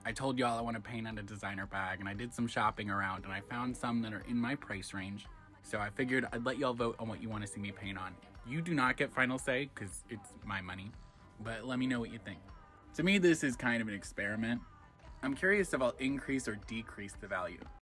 I told y'all I want to paint on a designer bag, and I did some shopping around, and I found some that are in my price range. So I figured I'd let y'all vote on what you want to see me paint on. You do not get final say, because it's my money, but let me know what you think. To me, this is kind of an experiment. I'm curious if I'll increase or decrease the value.